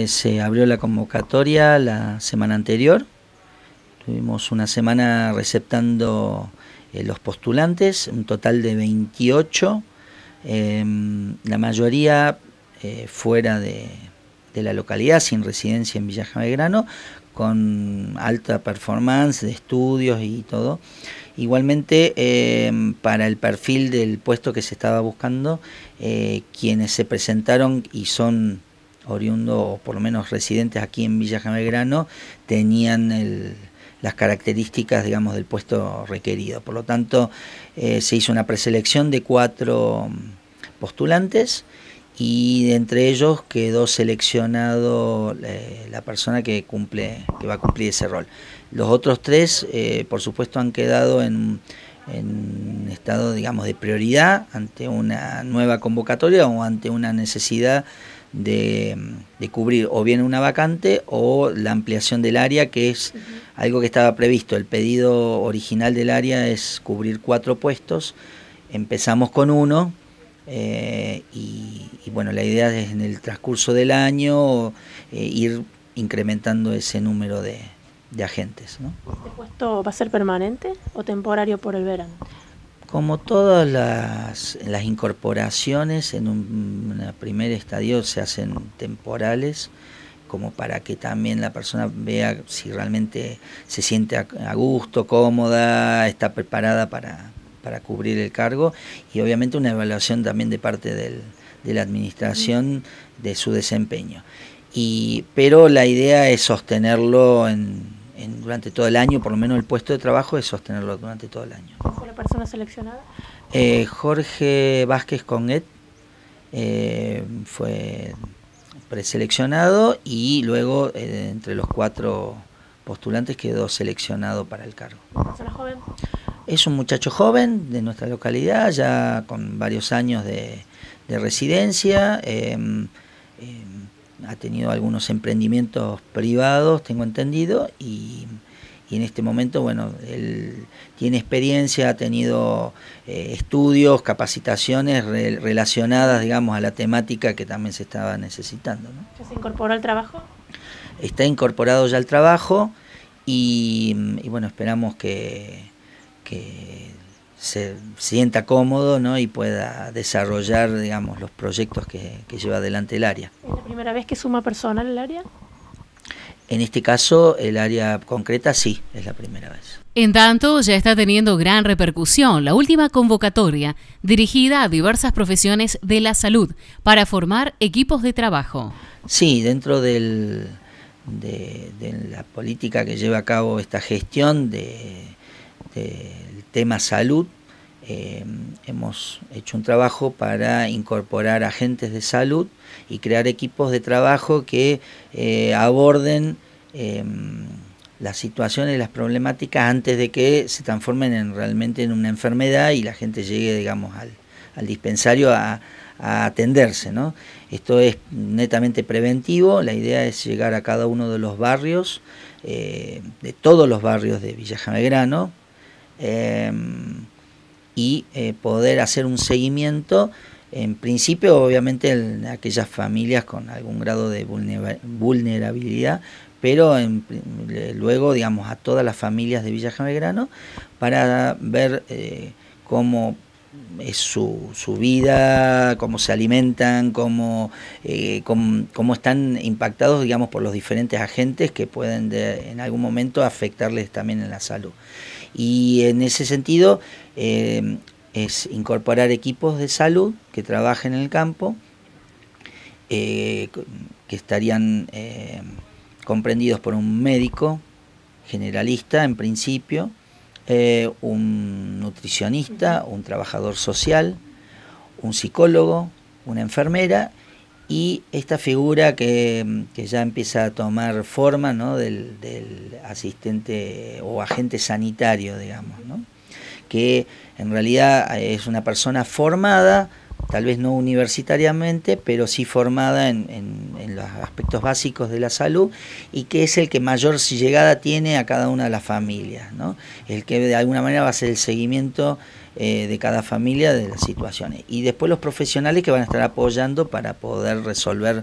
se abrió la convocatoria la semana anterior. Tuvimos una semana receptando los postulantes, un total de 28, la mayoría fuera de la localidad, sin residencia en Villa Belgrano, con alta performance de estudios y todo. Igualmente, para el perfil del puesto que se estaba buscando, quienes se presentaron y son oriundos, o por lo menos residentes aquí en Villa Belgrano, tenían las características, digamos, del puesto requerido. Por lo tanto, se hizo una preselección de 4 postulantes, y de entre ellos quedó seleccionado la persona que va a cumplir ese rol. Los otros 3, por supuesto, han quedado en estado, digamos, de prioridad ante una nueva convocatoria o ante una necesidad de cubrir o bien una vacante o la ampliación del área, que es algo que estaba previsto. El pedido original del área es cubrir 4 puestos, empezamos con 1. Y bueno, la idea es en el transcurso del año ir incrementando ese número de agentes, ¿no? ¿Este puesto va a ser permanente o temporario por el verano? Como todas las incorporaciones, en un primer estadio se hacen temporales, como para que también la persona vea si realmente se siente a gusto, cómoda, está preparada para cubrir el cargo, y obviamente una evaluación también de parte de la administración de su desempeño. Pero la idea es sostenerlo durante todo el año, por lo menos el puesto de trabajo es sostenerlo durante todo el año. ¿Quién fue la persona seleccionada? Jorge Vázquez Conguet fue preseleccionado, y luego entre los 4 postulantes quedó seleccionado para el cargo. ¿Persona joven? Es un muchacho joven de nuestra localidad, ya con varios años de residencia, ha tenido algunos emprendimientos privados, tengo entendido, y en este momento, bueno, él tiene experiencia, ha tenido estudios, capacitaciones relacionadas, digamos, a la temática que también se estaba necesitando, ¿no? ¿Ya se incorporó al trabajo? Está incorporado ya al trabajo, y bueno, esperamos que se sienta cómodo, ¿no? Y pueda desarrollar, digamos, los proyectos que lleva adelante el área. ¿Es la primera vez que suma personal el área? En este caso, el área concreta sí, es la primera vez. En tanto, ya está teniendo gran repercusión la última convocatoria dirigida a diversas profesiones de la salud para formar equipos de trabajo. Sí, dentro de la política que lleva a cabo esta gestión del tema salud, hemos hecho un trabajo para incorporar agentes de salud y crear equipos de trabajo que aborden las situaciones, las problemáticas antes de que se transformen realmente en una enfermedad y la gente llegue, digamos, al dispensario a atenderse, ¿no? Esto es netamente preventivo. La idea es llegar a cada uno de los barrios, de todos los barrios de Villa Belgrano, y poder hacer un seguimiento, en principio obviamente en aquellas familias con algún grado de vulnerabilidad, pero luego, digamos, a todas las familias de Villa Belgrano, para ver cómo es su vida, cómo se alimentan, cómo están impactados, digamos, por los diferentes agentes que pueden en algún momento afectarles también en la salud. Y en ese sentido es incorporar equipos de salud que trabajen en el campo, que estarían comprendidos por un médico generalista en principio, un nutricionista, un trabajador social, un psicólogo, una enfermera, y esta figura que ya empieza a tomar forma, ¿no?, del asistente o agente sanitario, digamos, ¿no?, que en realidad es una persona formada, tal vez no universitariamente, pero sí formada en los aspectos básicos de la salud, y que es el que mayor llegada tiene a cada una de las familias, ¿no? El que de alguna manera va a hacer el seguimiento de cada familia de las situaciones. Y después los profesionales que van a estar apoyando para poder resolver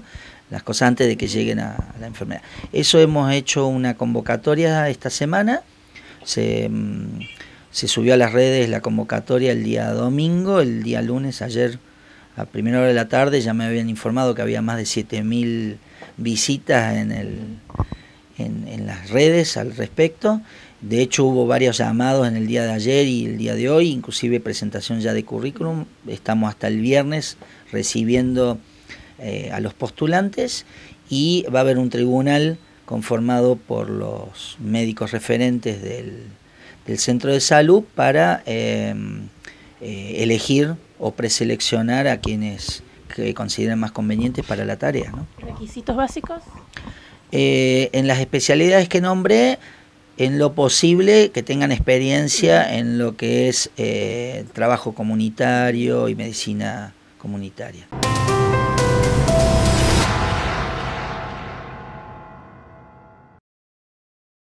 las cosas antes de que lleguen a la enfermedad. Eso hemos hecho una convocatoria esta semana, se subió a las redes la convocatoria el día domingo, el día lunes, ayer a primera hora de la tarde ya me habían informado que había más de 7.000 visitas en las redes al respecto. De hecho hubo varios llamados en el día de ayer y el día de hoy, inclusive presentación ya de currículum. Estamos hasta el viernes recibiendo a los postulantes y va a haber un tribunal conformado por los médicos referentes del centro de salud para elegir o preseleccionar a quienes que consideren más convenientes para la tarea, ¿no? ¿Requisitos básicos? En las especialidades que nombré, en lo posible que tengan experiencia en lo que es trabajo comunitario y medicina comunitaria.